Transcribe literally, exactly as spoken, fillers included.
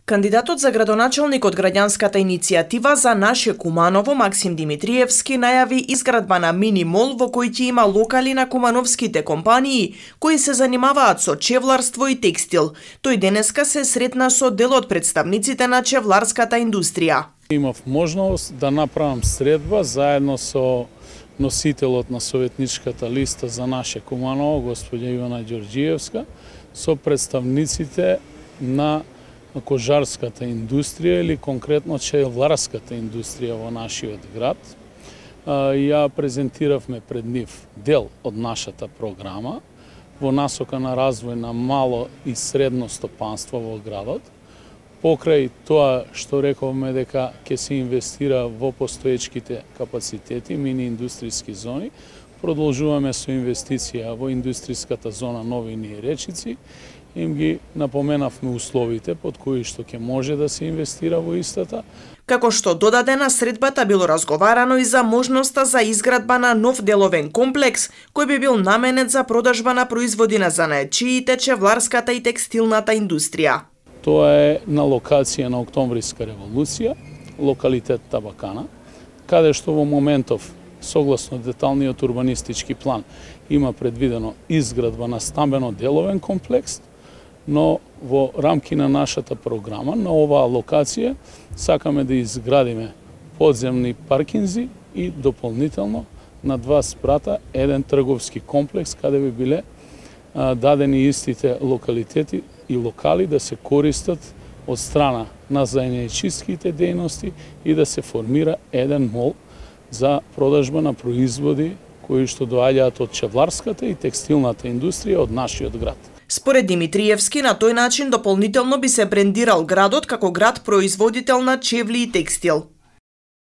Кандидатот за градоначалник од граѓанската иницијатива за наше Куманово Максим Димитриевски најави изградба на мини мол во кој ќе има локали на кумановските компании кои се занимаваат со чевларство и текстил. Тој денеска се сретна со дел од представниците на чевларската индустрија. Имав можност да направам средба заедно со носителот на советничката листа за наше Куманово, господја Ивана Ѓорѓиевска, со представниците на кожарската индустрија или конкретно чевларската индустрија во нашиот град. Ја презентиравме пред нив дел од нашата програма во насока на развој на мало и средно стопанство во градот. Покрај тоа што рековме дека ќе се инвестира во постоечките капацитети, мини индустријски зони, продолжуваме со инвестиција во индустријската зона Новини и Речици. Им ги напоменавме условите под кои што ќе може да се инвестира во истата. Како што додаде на средбата било разговарано и за можноста за изградба на нов деловен комплекс кој би бил наменет за продажба на производи на занаетчиите, чевларската и текстилната индустрија. Тоа е на локација на Октомвриска револуција, локалитет Табакана, каде што во моментов согласно деталниот урбанистички план има предвидено изградба на стамбено деловен комплекс, но во рамки на нашата програма на оваа локација сакаме да изградиме подземни паркинзи и дополнително на два спрата еден трговски комплекс каде би биле а, дадени истите локалитети и локали да се користат од страна на занаетчиските дејности и да се формира еден мол за продажба на производи кои што доаѓаат од чевларската и текстилната индустрија од нашиот град. Според Димитриевски, на тој начин дополнително би се брендирал градот како град производител на чевли и текстил.